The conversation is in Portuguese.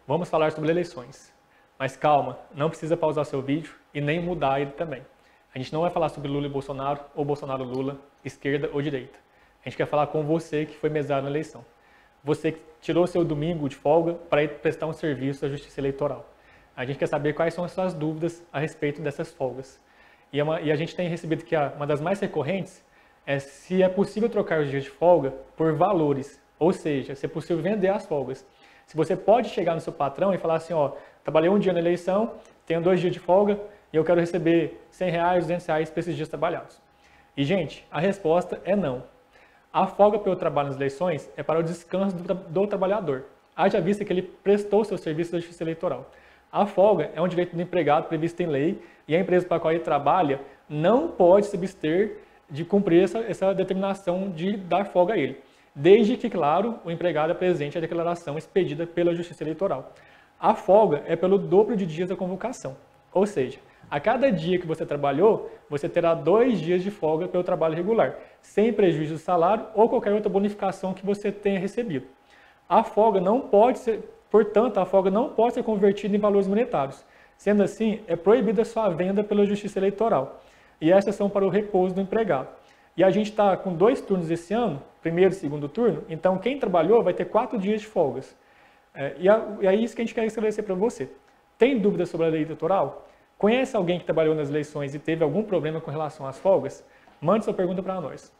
Vamos falar sobre eleições. Mas calma, não precisa pausar seu vídeo e nem mudar ele também. A gente não vai falar sobre Lula e Bolsonaro, ou Bolsonaro-Lula, esquerda ou direita. A gente quer falar com você que foi mesário na eleição. Você que tirou seu domingo de folga para ir prestar um serviço à Justiça Eleitoral. A gente quer saber quais são as suas dúvidas a respeito dessas folgas. E a gente tem recebido que uma das mais recorrentes é se é possível trocar os dias de folga por valores. Ou seja, se é possível vender as folgas. Se você pode chegar no seu patrão e falar assim, ó, trabalhei um dia na eleição, tenho 2 dias de folga e eu quero receber R$100, R$200 por esses dias trabalhados. E, gente, a resposta é não. A folga pelo trabalho nas eleições é para o descanso do trabalhador. Haja vista que ele prestou seu serviço da Justiça Eleitoral. A folga é um direito do empregado previsto em lei e a empresa para a qual ele trabalha não pode se abster de cumprir essa determinação de dar folga a ele. Desde que, claro, o empregado apresente a declaração expedida pela Justiça Eleitoral. A folga é pelo dobro de dias da convocação. Ou seja, a cada dia que você trabalhou, você terá 2 dias de folga pelo trabalho regular, sem prejuízo do salário ou qualquer outra bonificação que você tenha recebido. A folga não pode ser, portanto, a folga não pode ser convertida em valores monetários. Sendo assim, é proibida a sua venda pela Justiça Eleitoral. E essas são para o repouso do empregado. E a gente está com 2 turnos esse ano, primeiro e segundo turno, então quem trabalhou vai ter 4 dias de folgas. E é isso que a gente quer esclarecer para você. Tem dúvidas sobre a lei eleitoral? Conhece alguém que trabalhou nas eleições e teve algum problema com relação às folgas? Mande sua pergunta para nós.